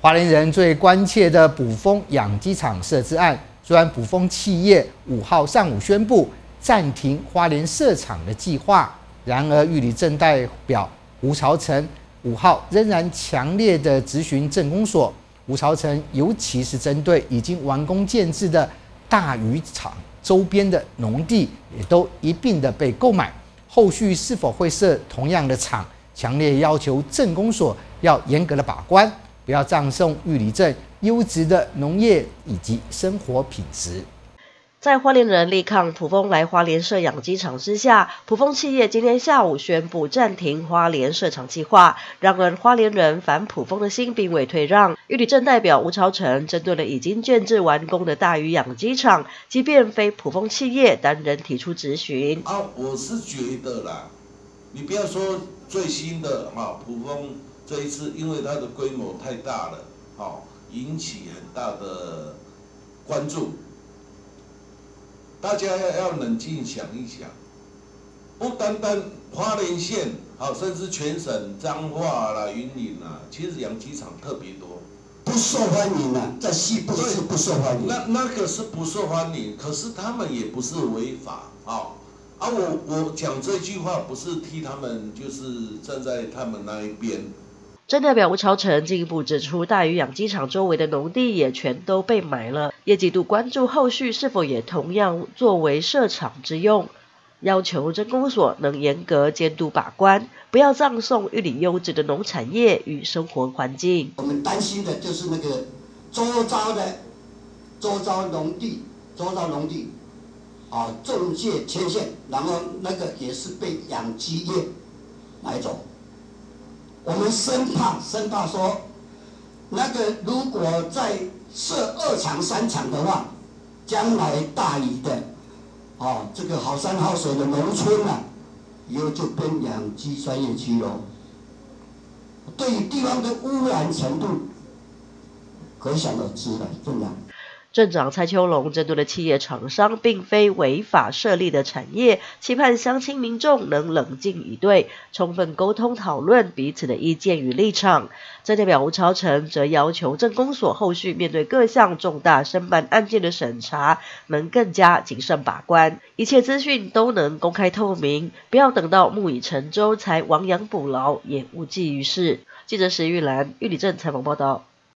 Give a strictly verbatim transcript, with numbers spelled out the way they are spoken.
花莲人最关切的捕蜂养鸡场设置案，虽然捕蜂企业五号上午宣布暂停花莲设厂的计划，然而玉里镇代表吴朝成五号仍然强烈的质询镇公所。吴朝成尤其是针对已经完工建制的大渔场周边的农地，也都一并的被购买，后续是否会设同样的厂，强烈要求镇公所要严格的把关。不要葬送玉里镇优质的农业以及生活品质。 在花莲人力抗捕蜂来花莲设养鸡场之下，捕蜂企业今天下午宣布暂停花莲设厂计划。然而，花莲人反捕蜂的心并未退让。玉里镇代表吴朝成针对了已经建制完工的大鱼养鸡场，即便非捕蜂企业，单人提出质询。 啊，我是觉得啦，你不要说最新的哈捕蜂。这一次，因为它的规模太大了，好、哦、引起很大的关注。大家要要冷静想一想，不单单花莲县，好、哦，甚至全省彰化啦、云林啦，其实养鸡场特别多， 不受欢迎啊，在西部是不受欢迎。 那那个是不受欢迎，可是他们也不是违法，好、哦、啊，我我讲这句话不是替他们，就是站在他们那一边。 镇代表吴朝成进一步指出，大鱼养鸡场周围的农地也全都被买了，业极度关注后续是否也同样作为设厂之用，要求镇公所能严格监督把关，不要葬送玉里优质的农产业与生活环境。 我们担心的就是那个周遭的周遭农地，周遭农地啊中介牵线，然后那个也是被养鸡业买走。我们生怕生怕说，那个如果再设二厂三厂的话，将来大理的，哦，这个好山好水的农村啊，以后就变养鸡专业区了。对于地方的污染程度，可想而知了，真的。 镇长蔡秋龙针对了企业厂商并非违法设立的产业，期盼乡亲民众能冷静以对，充分沟通讨论彼此的意见与立场。镇代表吴朝成则要求镇公所后续面对各项重大申办案件的审查，能更加谨慎把关，一切资讯都能公开透明，不要等到木已成舟才亡羊补牢，也无济于事。记者石玉兰玉里镇采访报道。